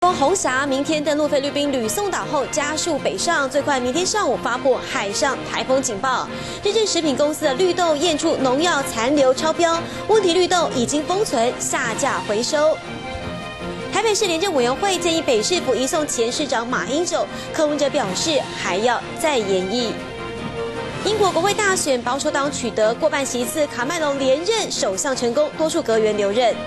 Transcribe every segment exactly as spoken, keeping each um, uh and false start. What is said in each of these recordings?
红霞明天登陆菲律宾吕宋岛后加速北上，最快明天上午发布海上台风警报。日正食品公司的绿豆验出农药残留超标，问题绿豆已经封存，下架回收。台北市廉政委员会建议北市府移送前市长马英九，柯文哲表示还要再研议。英国国会大选，保守党取得过半席次，卡麦隆连任首相成功，多数阁员留任。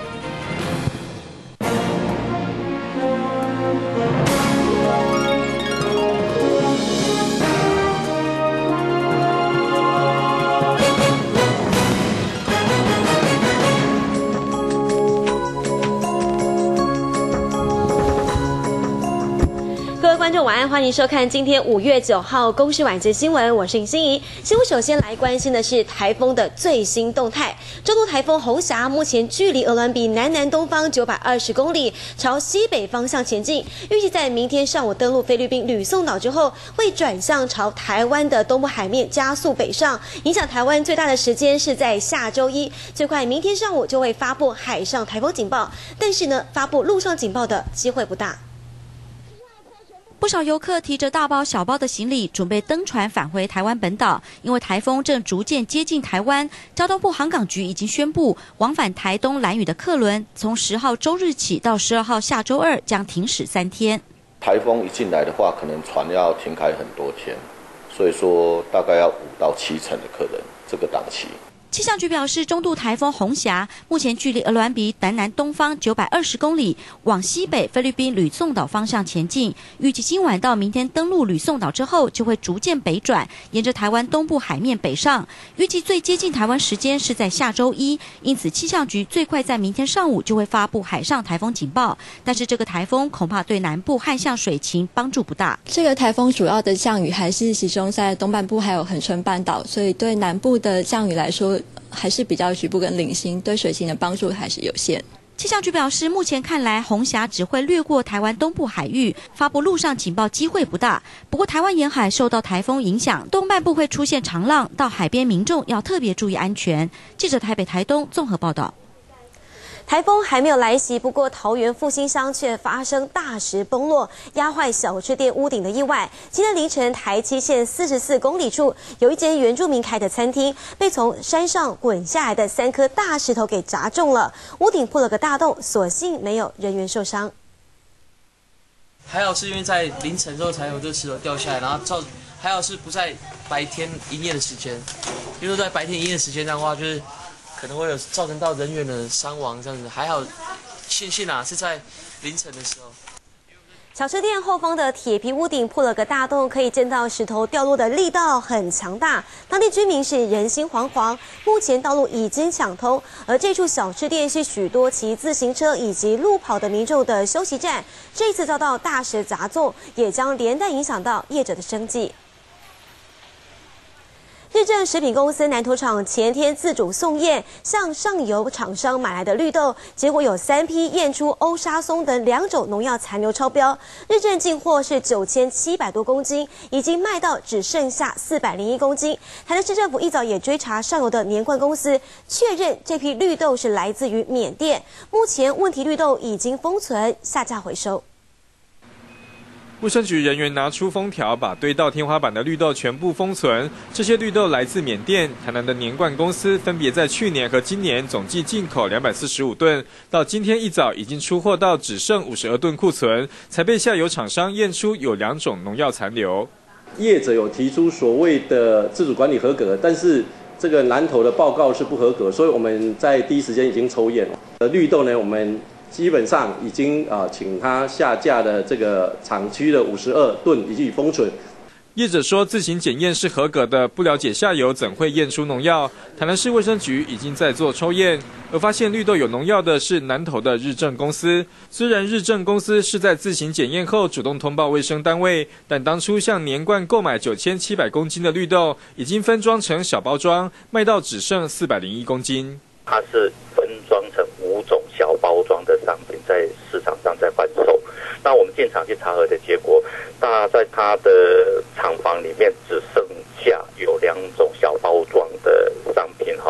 观众晚安，欢迎收看今天五月九号公视晚间新闻，我是尹欣怡。新闻首先来关心的是台风的最新动态。中度台风红霞目前距离鹅銮鼻南南东方九百二十公里，朝西北方向前进，预计在明天上午登陆菲律宾吕宋岛之后，会转向朝台湾的东部海面加速北上，影响台湾最大的时间是在下周一，最快明天上午就会发布海上台风警报，但是呢，发布陆上警报的机会不大。 不少游客提着大包小包的行李，准备登船返回台湾本岛。因为台风正逐渐接近台湾，交通部航港局已经宣布，往返台东兰屿的客轮从十号周日起到十二号下周二将停驶三天。 台风一进来的话，可能船要停开很多天，所以说大概要五到七成的客人这个档期。 气象局表示，中度台风红霞目前距离鹅銮鼻南南东方九百二十公里，往西北菲律宾吕宋岛方向前进。预计今晚到明天登陆吕宋岛之后，就会逐渐北转，沿着台湾东部海面北上。预计最接近台湾时间是在下周一，因此气象局最快在明天上午就会发布海上台风警报。但是这个台风恐怕对南部旱象水情帮助不大。 这个台风主要的降雨还是集中在东半部还有恒春半岛，所以对南部的降雨来说，还是比较局部跟零星，对水情的帮助还是有限。 气象局表示，目前看来红霞只会掠过台湾东部海域，发布陆上警报机会不大。不过台湾沿海受到台风影响，东半部会出现长浪，到海边民众要特别注意安全。记者台北、台东综合报道。 台风还没有来袭，不过桃园复兴乡却发生大石崩落，压坏小吃店屋顶的意外。今天凌晨，台七线四十四公里处有一间原住民开的餐厅，被从山上滚下来的三颗大石头给砸中了，屋顶破了个大洞，所幸没有人员受伤。 还好是因为在凌晨之后才有这石头掉下来，然后造还好是不在白天营业的时间，因为在白天营业的时间的话，就是可能会有造成到人员的伤亡这样子，还好庆幸啊是在凌晨的时候。 小吃店后方的铁皮屋顶破了个大洞，可以见到石头掉落的力道很强大，当地居民是人心惶惶。目前道路已经抢通，而这处小吃店是许多骑自行车以及路跑的民众的休息站，这次遭到大石砸中，也将连带影响到业者的生计。日正食品公司南投厂前天自主送验，向上游厂商买来的绿豆，结果有三批验出欧沙松等两种农药残留超标。日正进货是九千七百多公斤，已经卖到只剩下四百零一公斤。台南市政府一早也追查上游的年冠公司，确认这批绿豆是来自于缅甸。目前问题绿豆已经封存，下架回收。 卫生局人员拿出封条，把堆到天花板的绿豆全部封存。这些绿豆来自缅甸，台南的年冠公司分别在去年和今年总计进口两百四十五吨，到今天一早已经出货到只剩五十二吨库存，才被下游厂商验出有两种农药残留。 业者有提出所谓的自主管理合格，但是这个南投的报告是不合格，所以我们在第一时间已经抽验了。呃，绿豆呢，我们基本上已经啊、呃，请他下架的这个厂区的五十二吨已经封存。 业者说自行检验是合格的，不了解下游怎会验出农药。台南市卫生局已经在做抽验，而发现绿豆有农药的是南投的日正公司。虽然日正公司是在自行检验后主动通报卫生单位，但当初向年冠购买九千七百公斤的绿豆，已经分装成小包装，卖到只剩四百零一公斤。 它是分装成五种小包装的商品，在市场上在贩售。那我们进场去查核的结果，那在它的厂房里面只剩下有两种小包装的商品哈。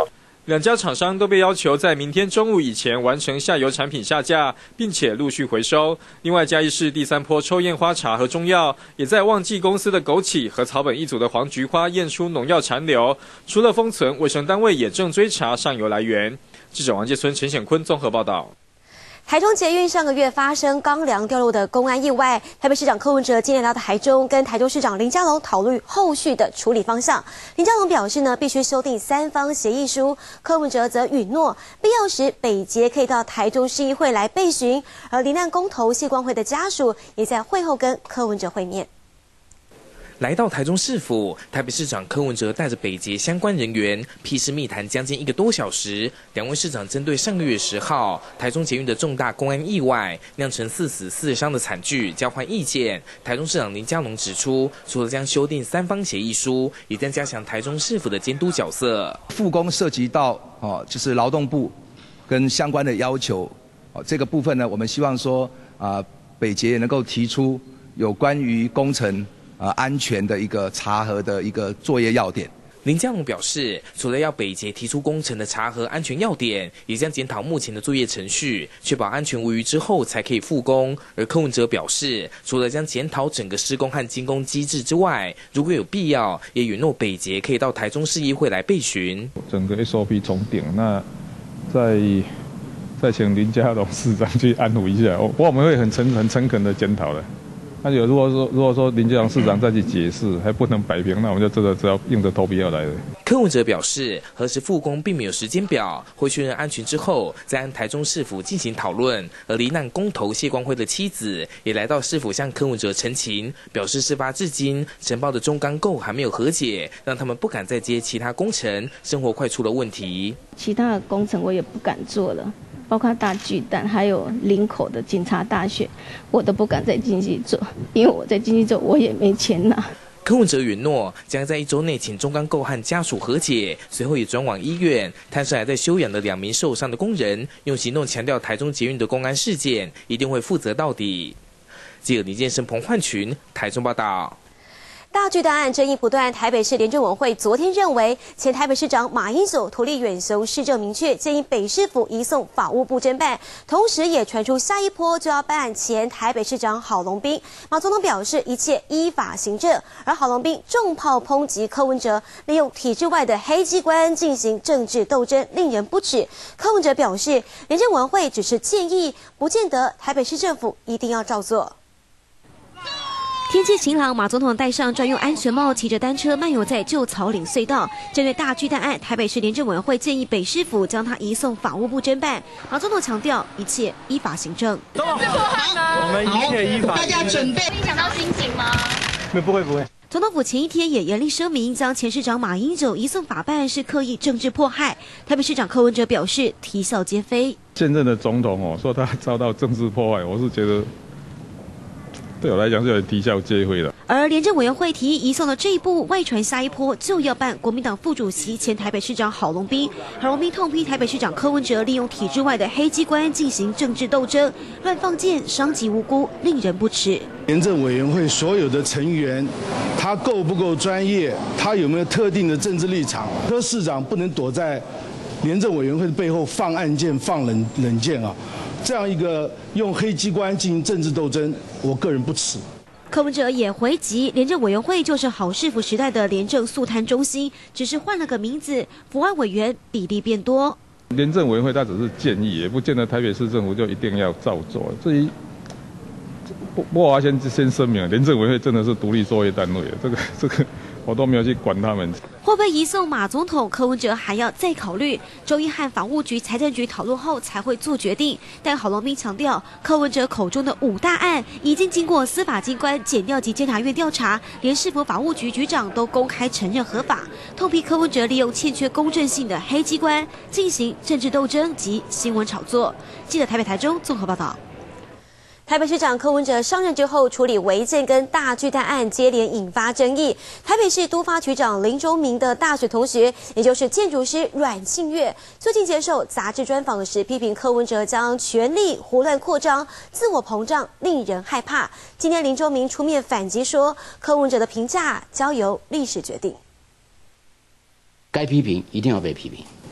两家厂商都被要求在明天中午以前完成下游产品下架，并且陆续回收。另外，嘉义市第三波抽验花茶和中药，也在旺季公司的枸杞和草本一组的黄菊花验出农药残留。除了封存，卫生单位也正追查上游来源。记者王介村、陈显坤综合报道。 台中捷运上个月发生钢梁掉落的公安意外，台北市长柯文哲今天来到台中，跟台中市长林佳龙讨论后续的处理方向。林佳龙表示呢，必须修订三方协议书，柯文哲则允诺必要时北捷可以到台中市议会来备询。而罹难公投谢光辉的家属也在会后跟柯文哲会面。 来到台中市府，台北市长柯文哲带着北捷相关人员批示密谈将近一个多小时。两位市长针对上个月十号台中捷运的重大公安意外酿成四死四伤的惨剧交换意见。台中市长林佳龙指出，除了将修订三方协议书，也将加强台中市府的监督角色。 复工涉及到哦，就是劳动部跟相关的要求，哦，这个部分呢，我们希望说啊，北捷也能够提出有关于工程。呃，安全的一个查核的一个作业要点。 林佳龙表示，除了要北捷提出工程的查核安全要点，也将检讨目前的作业程序，确保安全无虞之后才可以复工。而柯文哲表示，除了将检讨整个施工和监工机制之外，如果有必要，也允诺北捷可以到台中市议会来备询。 整个 S O P 重定，那再再请林佳龙市长去安抚一下，我我们会很诚很诚恳的检讨的。那有如果说如果说林佳龙市长再去解释还不能摆平，那我们就真的只要硬着头皮要来了。 柯文哲表示，核实复工并没有时间表，会确认安全之后再按台中市府进行讨论。而罹难公投谢光辉的妻子也来到市府向柯文哲陈情，表示事发至今承包的中钢构还没有和解，让他们不敢再接其他工程，生活快出了问题。 其他的工程我也不敢做了。包括大巨蛋，还有林口的警察大学，我都不敢再进去做，因为我在进去做，我也没钱拿。 柯文哲允诺将在一周内请中钢构和家属和解，随后也转往医院探视还在休养的两名受伤的工人，用行动强调台中捷运的公安事件一定会负责到底。记者李建生、彭焕群台中报道。 大巨蛋案争议不断，台北市廉政委员会昨天认为，前台北市长马英九图利远雄，市政明确建议北市府移送法务部侦办，同时也传出下一波就要办案前台北市长郝龙斌。马总统表示一切依法行政，而郝龙斌重炮抨击柯文哲利用体制外的黑机关进行政治斗争，令人不齿。柯文哲表示，廉政委员会只是建议，不见得台北市政府一定要照做。天气晴朗，马总统戴上专用安全帽，骑着单车漫游在旧草岭隧道。针对大巨蛋案，台北市廉政委员会建议北市府将他移送法务部侦办。马总统强调，一切依法行政。 是破案呢？我们一切依法。大家准备。影响到心情吗？ 不会不会。 总统府前一天也严厉声明，将前市长马英九移送法办是刻意政治迫害。台北市长柯文哲表示，啼笑皆非。 现任的总统哦，说他遭到政治迫害，我是觉得。对我来讲是有啼笑皆非的。 而廉政委员会提议移送的这一步，外传下一波就要办国民党副主席、前台北市长郝龙斌。郝龙斌痛批台北市长柯文哲利用体制外的黑机关进行政治斗争，乱放箭，伤及无辜，令人不齿。 廉政委员会所有的成员，他够不够专业？他有没有特定的政治立场？柯市长不能躲在廉政委员会的背后放暗箭、放冷冷箭啊！这样一个用黑机关进行政治斗争，我个人不耻。 柯文哲也回击，廉政委员会就是好市府时代的廉政肃贪中心，只是换了个名字，府外委员比例变多。 廉政委员会它只是建议，也不见得台北市政府就一定要照做。至于不不过我要先先声明，廉政委员会真的是独立作业单位，这个这个我都没有去管他们。 会不会移送马总统？柯文哲还要再考虑，周一和法务局、财政局讨论后才会做决定。但郝龙斌强调，柯文哲口中的五大案已经经过司法机关、检调及监察院调查，连市府法务局局长都公开承认合法。痛批柯文哲利用欠缺公正性的黑机关进行政治斗争及新闻炒作。记者台北、台中综合报道。台北市长柯文哲上任之后，处理违建跟大巨蛋案接连引发争议。台北市都发局长林忠明的大学同学，也就是建筑师阮庆月，最近接受杂志专访时，批评柯文哲将权力胡乱扩张、自我膨胀，令人害怕。今天林忠明出面反击说，柯文哲的评价交由历史决定。 该批评一定要被批评，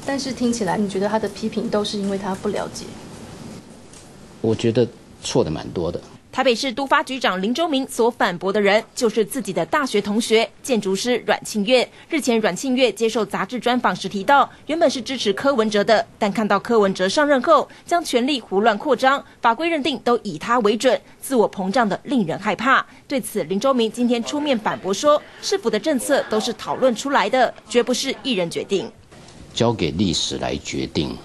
但是听起来你觉得他的批评都是因为他不了解？ 我觉得错的蛮多的。 台北市都发局长林周明所反驳的人，就是自己的大学同学建筑师阮庆月。日前，阮庆月接受杂志专访时提到，原本是支持柯文哲的，但看到柯文哲上任后将权力胡乱扩张，法规认定都以他为准，自我膨胀的令人害怕。对此，林周明今天出面反驳说，市府的政策都是讨论出来的，绝不是一人决定。 交给历史来决定，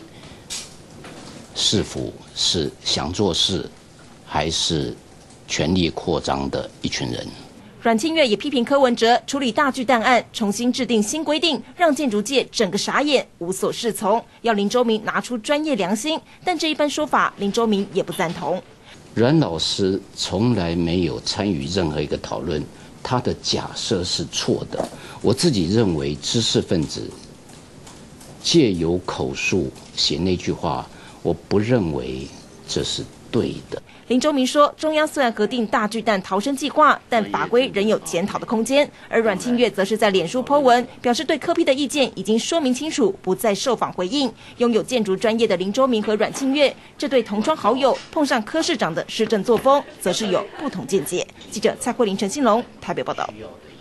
市府是想做事，还是权力扩张的一群人。 阮庆月也批评柯文哲处理大巨蛋案，重新制定新规定，让建筑界整个傻眼，无所适从。要林周明拿出专业良心，但这一般说法，林周明也不赞同。 阮老师从来没有参与任何一个讨论，他的假设是错的。我自己认为，知识分子借由口述写那句话，我不认为这是对的。 林周明说，中央虽然核定大巨蛋逃生计划，但法规仍有检讨的空间。而阮庆月则是在脸书 po 文，表示对柯 P 的意见已经说明清楚，不再受访回应。拥有建筑专业的林周明和阮庆月这对同窗好友，碰上柯市长的施政作风，则是有不同见解。记者蔡慧玲、陈信龙台北报道。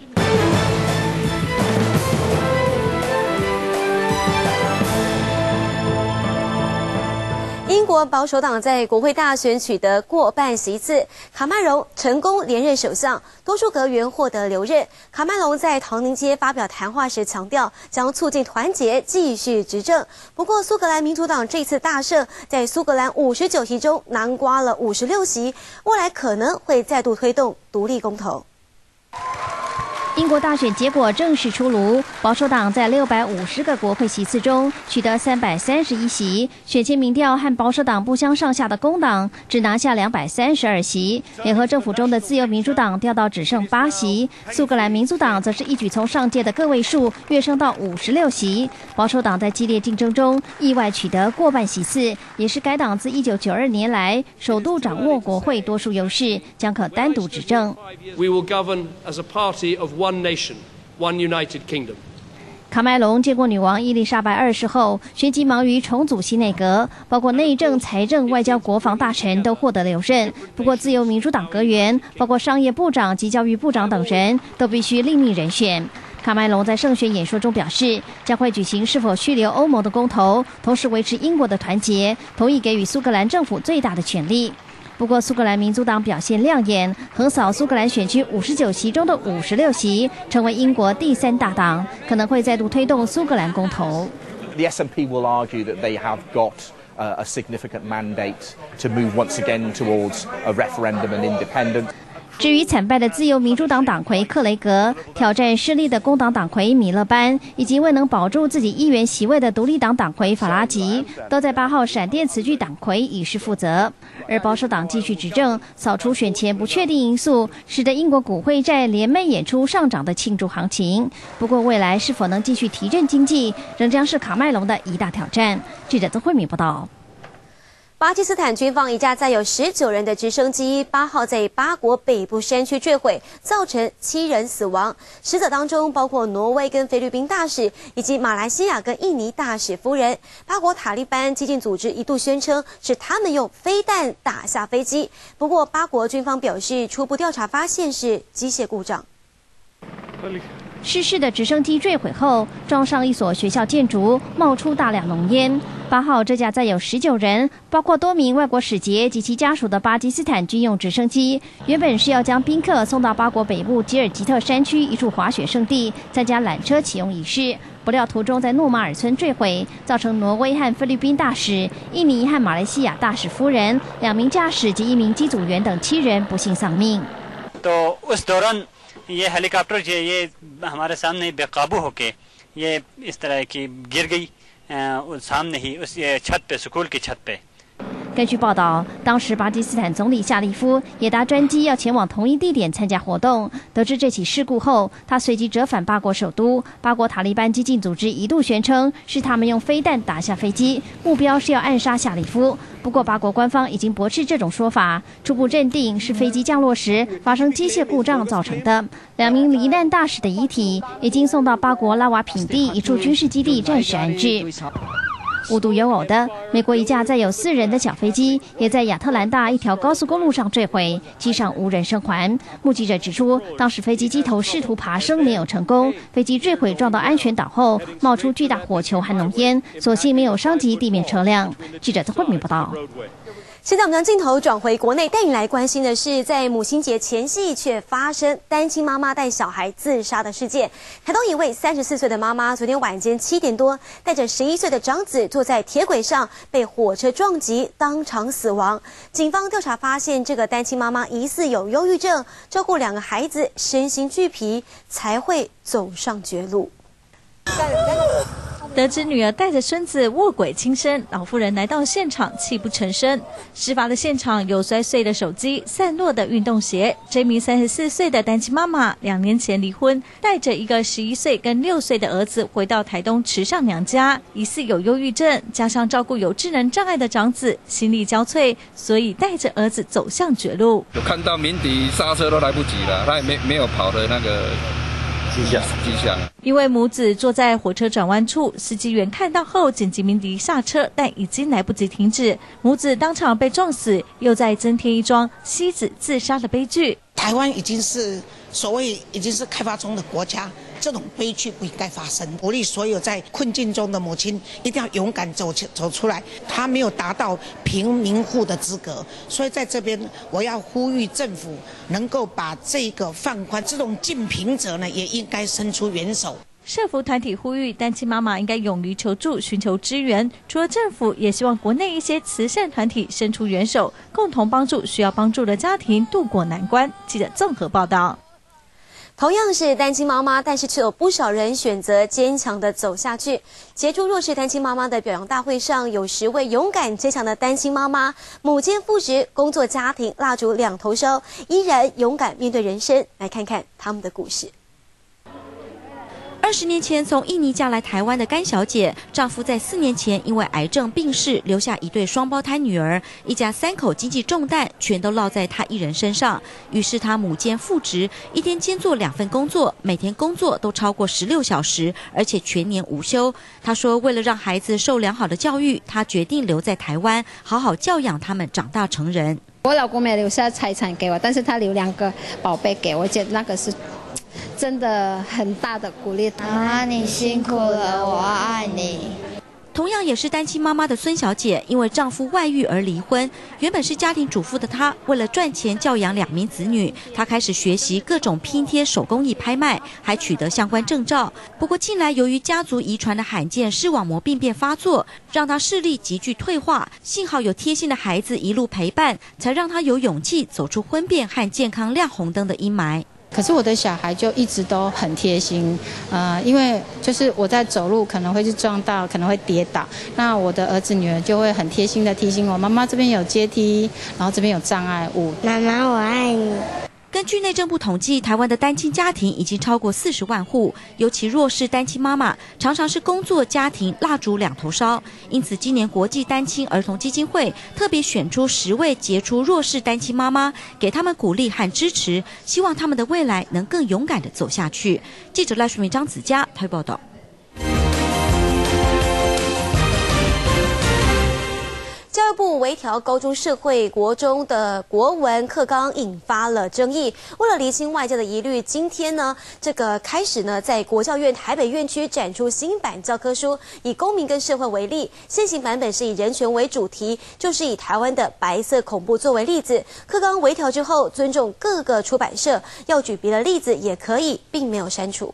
英国保守党在国会大选取得过半席次，卡麦隆成功连任首相，多数阁员获得留任。卡麦隆在唐宁街发表谈话时强调，将促进团结，继续执政。不过，苏格兰民主党这次大胜，在苏格兰五十九席中囊括了五十六席，未来可能会再度推动独立公投。 英国大选结果正式出炉，保守党在六百五十个国会席次中取得三百三十一席，选前民调和保守党不相上下的工党只拿下两百三十二席，联合政府中的自由民主党掉到只剩八席，苏格兰民族党则是一举从上届的个位数跃升到五十六席。保守党在激烈竞争中意外取得过半席次，也是该党自一九九二年来首度掌握国会多数优势，将可单独执政。 We will govern as a party of one nation, one united kingdom. 卡麦隆接过女王伊丽莎白二世后，旋即忙于重组新内阁，包括内政、财政、外交、国防大臣都获得留任。不过，自由民主党阁员，包括商业部长及教育部长等人都必须另觅人选。卡麦隆在胜选演说中表示，将会举行是否续留欧盟的公投，同时维持英国的团结，同意给予苏格兰政府最大的权力。不过，苏格兰民族党表现亮眼，横扫苏格兰选区五十九席中的五十六席，成为英国第三大党，可能会再度推动苏格兰公投。 The S N P will argue that they have got uh, a significant mandate to move once again towards a referendum and independence. 至于惨败的自由民主党党魁克雷格，挑战失利的工党党魁米勒班，以及未能保住自己议员席位的独立党党魁法拉吉，都在八号闪电辞去党魁，以示负责。而保守党继续执政，扫除选前不确定因素，使得英国股汇债连袂演出上涨的庆祝行情。不过，未来是否能继续提振经济，仍将是卡麦隆的一大挑战。记者曾慧敏报道。 巴基斯坦军方一架载有十九人的直升机，八号在巴国北部山区坠毁，造成七人死亡。死者当中包括挪威跟菲律宾大使，以及马来西亚跟印尼大使夫人。巴国塔利班激进组织一度宣称是他们用飞弹打下飞机，不过巴国军方表示，初步调查发现是机械故障。 失事的直升机坠毁后，撞上一所学校建筑，冒出大量浓烟。八号，这架载有十九人，包括多名外国使节及其家属的巴基斯坦军用直升机，原本是要将宾客送到巴国北部吉尔吉特山区一处滑雪胜地，参加缆车启用仪式。不料途中在诺马尔村坠毁，造成挪威和菲律宾大使、印尼和马来西亚大使夫人、两名驾驶及一名机组员等七人不幸丧命。 ये हेलीकॉप्टर ये हमारे सामने बेकाबू होके ये इस तरह की गिर गई सामने ही उस छत पे स्कूल की छत पे。 根根据报道，当时巴基斯坦总理夏利夫也搭专机要前往同一地点参加活动。得知这起事故后，他随即折返巴国首都。巴国塔利班激进组织一度宣称是他们用飞弹打下飞机，目标是要暗杀夏利夫。不过，巴国官方已经驳斥这种说法，初步认定是飞机降落时发生机械故障造成的。两名罹难大使的遗体已经送到巴国拉瓦品地一处军事基地暂时安置。无独有偶的，美国一架载有四人的小飞机也在亚特兰大一条高速公路上坠毁，机上无人生还。目击者指出，当时飞机机头试图爬升没有成功，飞机坠毁撞到安全岛后，冒出巨大火球和浓烟，所幸没有伤及地面车辆。记者曾慧敏报道。 现在我们将镜头转回国内，带你来关心的是，在母亲节前夕却发生单亲妈妈带小孩自杀的事件。台东一位三十四岁的妈妈，昨天晚间七点多，带着十一岁的长子坐在铁轨上，被火车撞击，当场死亡。警方调查发现，这个单亲妈妈疑似有忧郁症，照顾两个孩子，身心俱疲，才会走上绝路。 得知女儿带着孙子卧轨轻生，老妇人来到现场，泣不成声。事发的现场有摔碎的手机、散落的运动鞋。这名三十四岁的单亲妈妈，两年前离婚，带着一个十一岁跟六岁的儿子回到台东池上娘家，疑似有忧郁症，加上照顾有智能障碍的长子，心力交瘁，所以带着儿子走向绝路。 有看到鸣笛刹车都来不及了，他也没没有跑的那个。记下，记下。 因为母子坐在火车转弯处，司机员看到后紧急鸣笛刹车，但已经来不及停止，母子当场被撞死，又再增添一桩妻子自杀的悲剧。 台湾已经是所谓已经是开发中的国家，这种悲剧不应该发生。鼓励所有在困境中的母亲一定要勇敢走走出来。她没有达到贫民户的资格，所以在这边我要呼吁政府能够把这个放宽，这种竞贫者呢也应该伸出援手。 社福团体呼吁单亲妈妈应该勇于求助，寻求支援。除了政府，也希望国内一些慈善团体伸出援手，共同帮助需要帮助的家庭渡过难关。记者综合报道。 同样是单亲妈妈，但是却有不少人选择坚强的走下去。协助弱势单亲妈妈的表扬大会上，有十位勇敢坚强的单亲妈妈，母兼父职，工作家庭，蜡烛两头烧，依然勇敢面对人生。来看看他们的故事。 二十年前从印尼嫁来台湾的甘小姐，丈夫在四年前因为癌症病逝，留下一对双胞胎女儿，一家三口经济重担全都落在她一人身上。于是她母兼父职，一天兼做两份工作，每天工作都超过十六小时，而且全年无休。她说，为了让孩子受良好的教育，她决定留在台湾，好好教养他们长大成人。 我老公没留下财产给我，但是他留两个宝贝给我，觉得那个是真的很大的鼓励。 啊，你辛苦了，我爱你。 同样也是单亲妈妈的孙小姐，因为丈夫外遇而离婚。原本是家庭主妇的她，为了赚钱教养两名子女，她开始学习各种拼贴手工艺拍卖，还取得相关证照。不过近来由于家族遗传的罕见视网膜病变发作，让她视力急剧退化。幸好有贴心的孩子一路陪伴，才让她有勇气走出婚变和健康亮红灯的阴霾。 可是我的小孩就一直都很贴心，呃，因为就是我在走路可能会去撞到，可能会跌倒，那我的儿子女儿就会很贴心的提醒我，妈妈这边有阶梯，然后这边有障碍物。 妈妈我爱你。 根据内政部统计，台湾的单亲家庭已经超过四十万户，尤其弱势单亲妈妈常常是工作家庭蜡烛两头烧。因此，今年国际单亲儿童基金会特别选出十位杰出弱势单亲妈妈，给他们鼓励和支持，希望他们的未来能更勇敢地走下去。记者赖淑明、张子佳台报道。 教育部微调高中社会国中的国文课纲，引发了争议。为了厘清外界的疑虑，今天呢，这个开始呢，在国教院台北院区展出新版教科书，以公民跟社会为例。现行版本是以人权为主题，就是以台湾的白色恐怖作为例子。课纲微调之后，尊重各个出版社，要举别的例子也可以，并没有删除。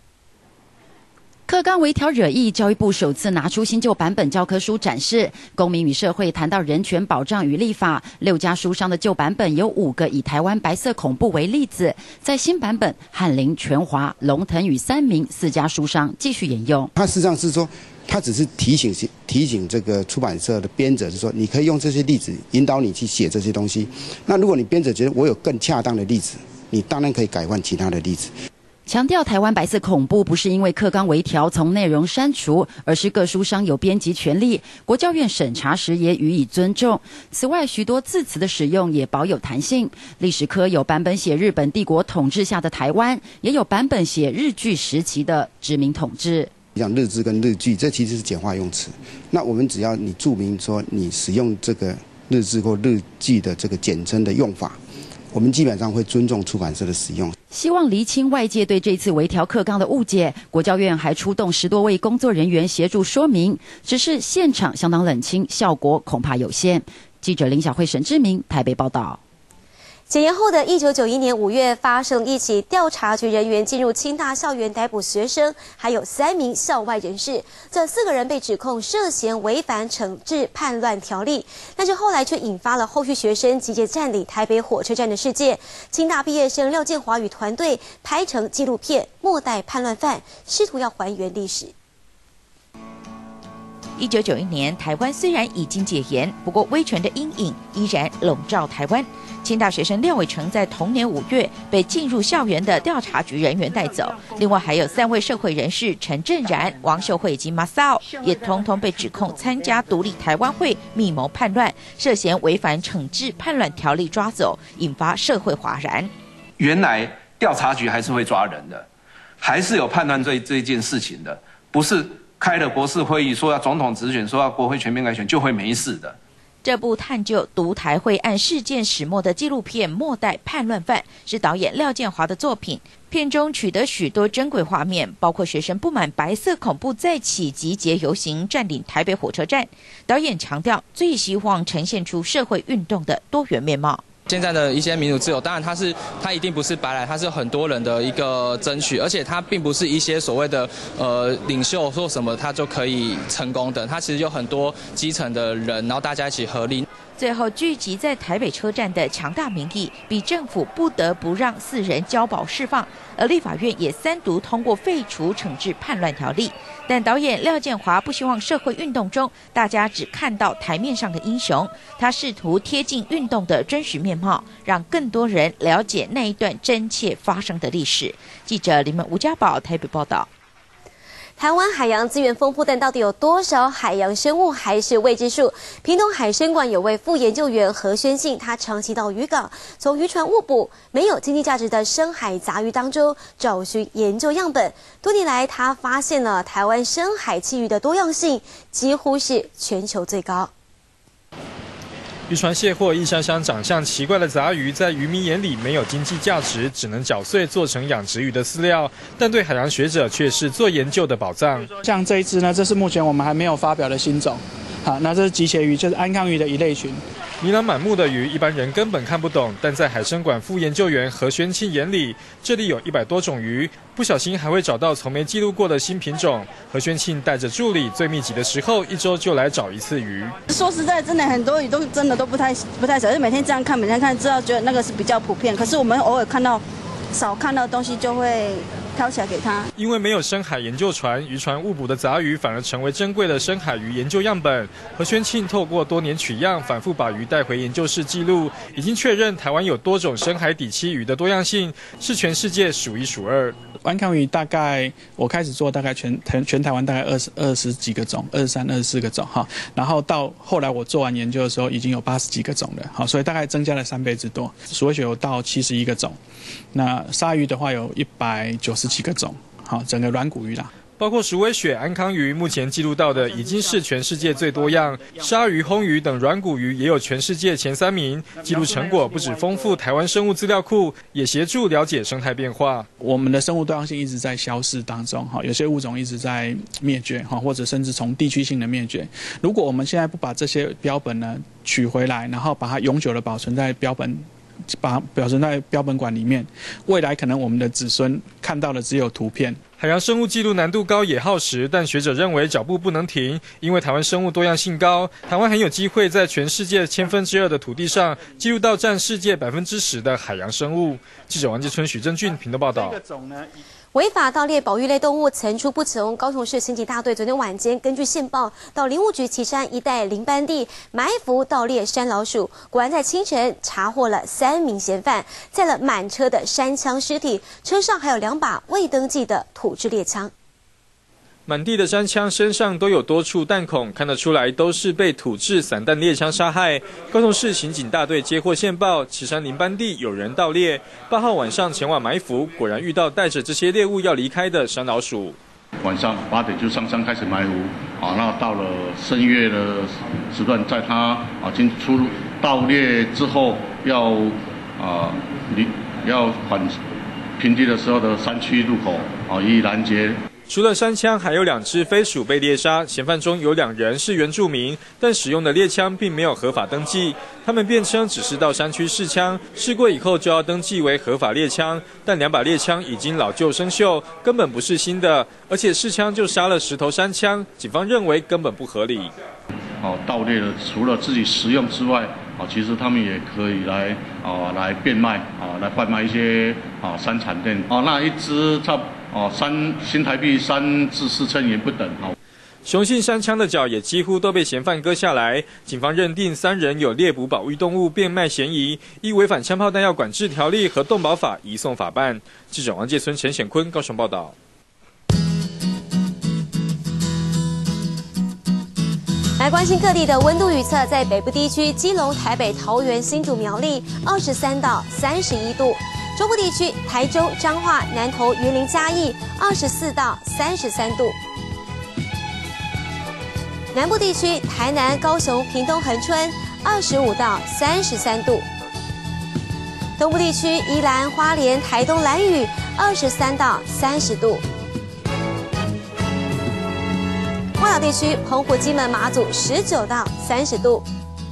课纲微调惹议，教育部首次拿出新旧版本教科书展示。公民与社会谈到人权保障与立法，六家书商的旧版本有五个以台湾白色恐怖为例子，在新版本，翰林、全华、龙腾与三民四家书商继续沿用。 它实际上是说， 他只是提醒提醒这个出版社的编者，是说你可以用这些例子引导你去写这些东西。那如果你编者觉得我有更恰当的例子，你当然可以改换其他的例子。 强调台湾白色恐怖不是因为课纲微调从内容删除，而是各书商有编辑权利，国教院审查时也予以尊重。此外，许多字词的使用也保有弹性。历史科有版本写日本帝国统治下的台湾，也有版本写日据时期的殖民统治。 像日治跟日据，这其实是简化用词。那我们只要你注明说你使用这个日治或日据的这个简称的用法，我们基本上会尊重出版社的使用。 希望厘清外界对这次微调课纲的误解，国教院还出动十多位工作人员协助说明，只是现场相当冷清，效果恐怕有限。记者林小慧、沈志明台北报道。 解严后的一九九一年五月，发生一起调查局人员进入清大校园逮捕学生，还有三名校外人士。这四个人被指控涉嫌违反惩治叛乱条例，但是后来却引发了后续学生集结占领台北火车站的事件。清大毕业生廖建华与团队拍成纪录片《末代叛乱犯》，试图要还原历史。 一九九一年，台湾虽然已经解严，不过威权的阴影依然笼罩台湾。清大学生廖伟成在同年五月被进入校园的调查局人员带走，另外还有三位社会人士陈正然、王秀慧以及马骚，也通通被指控参加独立台湾会密谋叛乱，涉嫌违反惩治叛乱条例抓走，引发社会哗然。 原来调查局还是会抓人的，还是有叛乱罪这件事情的，不是开了国是会议说要总统直选，说要国会全面改选就会没事的。 这部探究独台会案事件始末的纪录片《末代叛乱犯》是导演廖建华的作品，片中取得许多珍贵画面，包括学生不满白色恐怖再起集结游行占领台北火车站。导演强调，最希望呈现出社会运动的多元面貌。 现在的一些民主自由，当然它是它一定不是白来，它是很多人的一个争取，而且它并不是一些所谓的呃领袖说什么它就可以成功的，它其实有很多基层的人，然后大家一起合力。 最后聚集在台北车站的强大民意，逼政府不得不让四人交保释放，而立法院也三读通过废除惩治叛乱条例。但导演廖建华不希望社会运动中大家只看到台面上的英雄，他试图贴近运动的真实面貌，让更多人了解那一段真切发生的历史。记者林门吴家宝台北报道。 台湾海洋资源丰富，但到底有多少海洋生物还是未知数？屏东海生馆有位副研究员何宣信，他长期到渔港，从渔船误捕没有经济价值的深海杂鱼当中找寻研究样本。多年来，他发现了台湾深海栖鱼的多样性几乎是全球最高。 渔船卸货一箱箱长相奇怪的杂鱼，在渔民眼里没有经济价值，只能搅碎做成养殖鱼的饲料，但对海洋学者却是做研究的宝藏。 像这一只呢，这是目前我们还没有发表的新种。好，那这是棘节鱼，就是安康鱼的一类群。 琳琅满目的鱼，一般人根本看不懂，但在海生馆副研究员何宣庆眼里，这里有一百多种鱼，不小心还会找到从没记录过的新品种。何宣庆带着助理，最密集的时候一周就来找一次鱼。 说实在，真的很多鱼都真的都不太不太少，就每天这样看，每天看，知道觉得那个是比较普遍。可是我们偶尔看到少看到的东西，就会挑起来给他。 因为没有深海研究船，渔船误捕的杂鱼反而成为珍贵的深海鱼研究样本。何宣庆透过多年取样，反复把鱼带回研究室记录，已经确认台湾有多种深海底栖鱼的多样性，是全世界数一数二。 安康鱼大概我开始做，大概全全全台湾大概二十二十几个种，二十三、二十四个种哈。然后到后来我做完研究的时候，已经有八十几个种了，好，所以大概增加了三倍之多。鼠尾鳕有到七十一个种，那鲨鱼的话有一百九十几个种，好，整个软骨鱼啦。 包括鼠尾鳕、安康鱼，目前记录到的已经是全世界最多样。鲨鱼、魟鱼等软骨鱼也有全世界前三名。记录成果不只丰富台湾生物资料库，也协助了解生态变化。 我们的生物多样性一直在消逝当中，哈，有些物种一直在灭绝，哈，或者甚至从地区性的灭绝。如果我们现在不把这些标本呢取回来，然后把它永久的保存在标本。把保存在标本馆里面，未来可能我们的子孙看到的只有图片。 海洋生物记录难度高也耗时，但学者认为脚步不能停，因为台湾生物多样性高，台湾很有机会在全世界千分之二的土地上记录到占世界百分之十的海洋生物。记者王继春、许正俊屏东报道。 违法盗猎保育类动物层出不穷。高雄市刑警大队昨天晚间根据线报，到林务局旗山一带林班地埋伏盗猎山老鼠，果然在清晨查获了三名嫌犯，载了满车的山枪尸体，车上还有两把未登记的土制猎枪。 满地的山枪身上都有多处弹孔，看得出来都是被土制散弹猎枪杀害。高雄市刑警大队接获线报，旗山林班地有人盗猎，八号晚上前往埋伏，果然遇到带着这些猎物要离开的山老鼠。 晚上八点就上山开始埋伏，啊，那到了深夜的时段，在他啊进出盗猎之后要啊离要返平地的时候的山区入口啊予以拦截。 除了山枪，还有两只飞鼠被猎杀。嫌犯中有两人是原住民，但使用的猎枪并没有合法登记。他们辩称只是到山区试枪，试过以后就要登记为合法猎枪，但两把猎枪已经老旧生锈，根本不是新的。而且试枪就杀了十头山枪，警方认为根本不合理。 哦，盗猎的除了自己食用之外，啊，其实他们也可以来啊来变卖啊，来贩卖一些啊山产店。哦，那一只差。 哦，三新台币三至四千元不等。哦， 雄性山枪的脚也几乎都被嫌犯割下来。警方认定三人有猎捕保育动物变卖嫌疑，依违反枪炮弹药管制条例和动保法移送法办。记者王介孙、陈显坤高雄报道。 来关心各地的温度预测，在北部地区，基隆、台北、桃园、新竹、苗栗，二十三到三十一度。 中部地区，台中、彰化、南投、云林、嘉义，二十四到三十三度；南部地区，台南、高雄、屏东、恒春，二十五到三十三度；东部地区，宜兰、花莲、台东、兰屿，二十三到三十度；外岛地区，澎湖、金门、马祖，十九到三十度。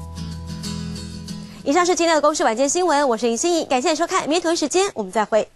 以上是今天的公视晚间新闻，我是林心怡，感谢收看，明天同一时间我们再会。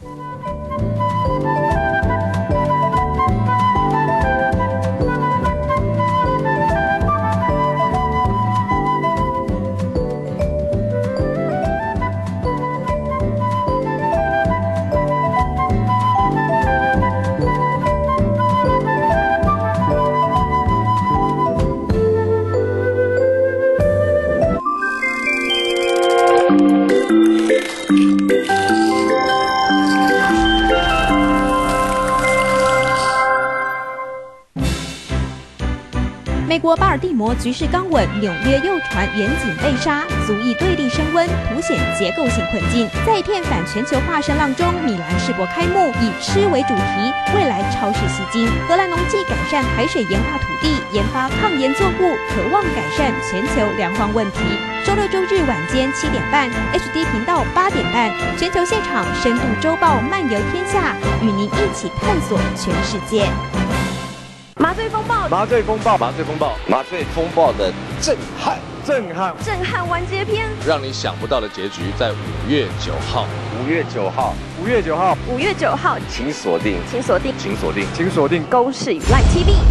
美国巴尔的摩局势刚稳，纽约又传远景被杀，足以对立升温，凸显结构性困境。在一片反全球化声浪中，米兰世博开幕，以吃为主题，未来超市吸睛。荷兰农技改善排水盐化土地，研发抗盐作物，渴望改善全球粮荒问题。周六周日晚间七点半 ，H D 频道八点半，全球现场深度周报漫游天下，与您一起探索全世界。 麻醉风暴，麻醉风暴，麻醉风暴，麻醉风暴的震撼，震撼， 震撼完结篇， 让你想不到的结局在五月九号，五月九号，五月九号， 五月九号， 请锁定， 请锁定， 请锁定，请锁定公视与 Line T V。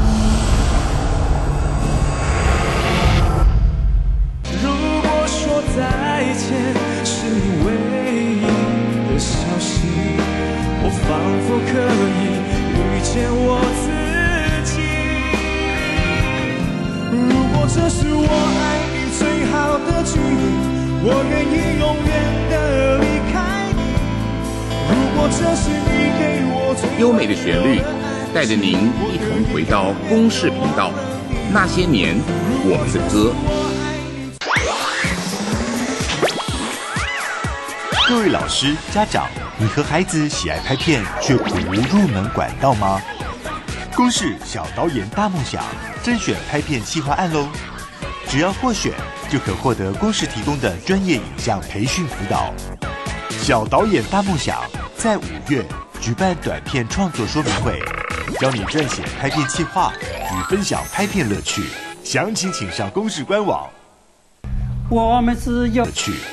如果说再见是你唯一的消息，我仿佛可以遇见我自己。 如果这是我爱你最好的距离，我愿意永远的离开你。如果这是你给我最优美的旋律，带着您一同回到公视频道，那些年我们的歌。 各位老师、家长，你和孩子喜爱拍片，却苦无入门管道吗？公视小导演大梦想甄选拍片企划案喽！只要获选，就可获得公视提供的专业影像培训辅导。小导演大梦想在五月举办短片创作说明会，教你撰写拍片企划与分享拍片乐趣。详情请上公视官网。 我们只有去。